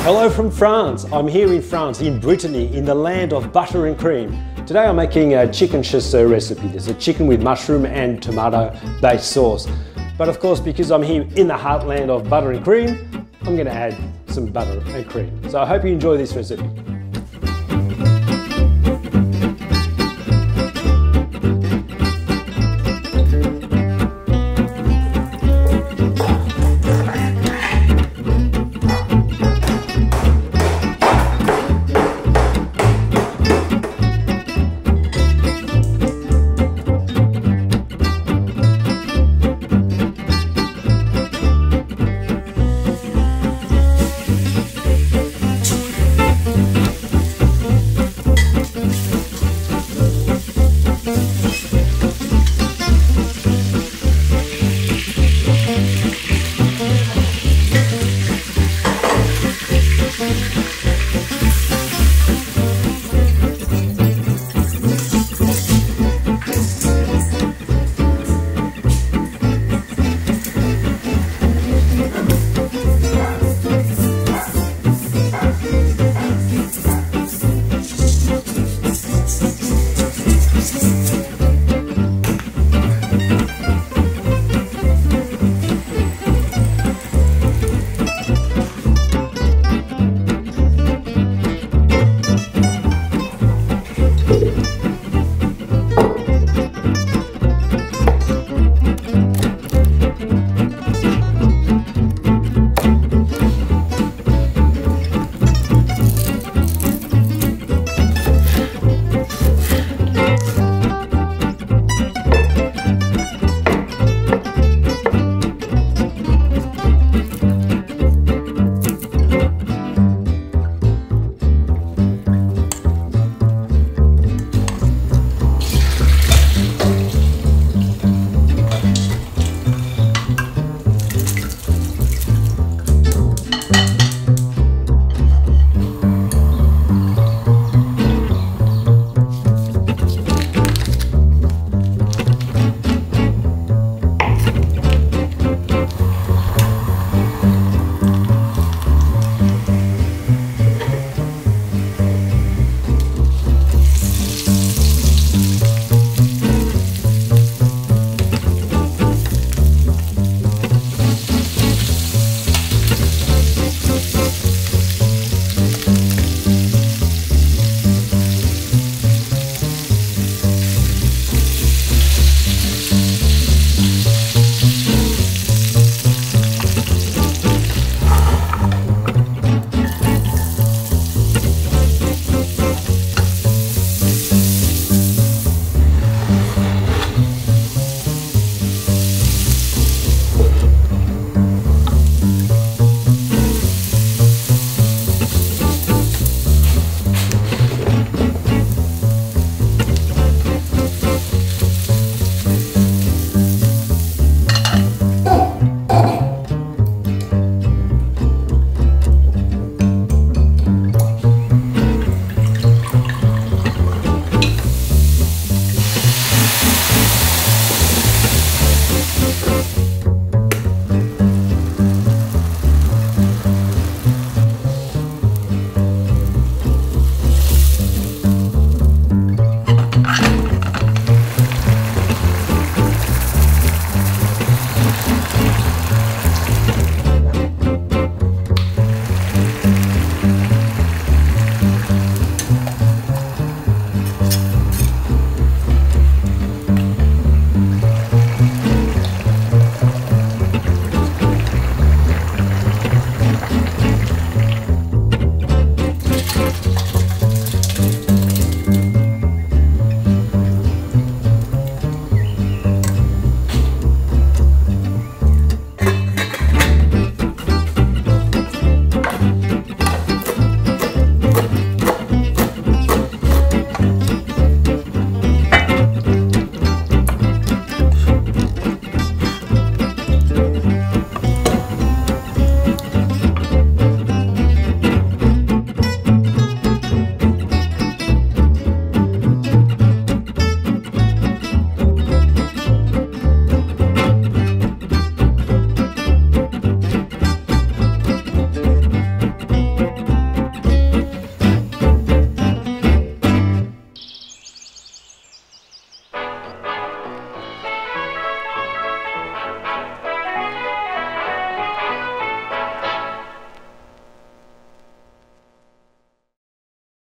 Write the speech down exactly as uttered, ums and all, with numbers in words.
Hello from France. I'm here in France, in Brittany, in the land of butter and cream. Today I'm making a chicken chasseur recipe. There's a chicken with mushroom and tomato based sauce. But of course, because I'm here in the heartland of butter and cream, I'm going to add some butter and cream. So I hope you enjoy this recipe.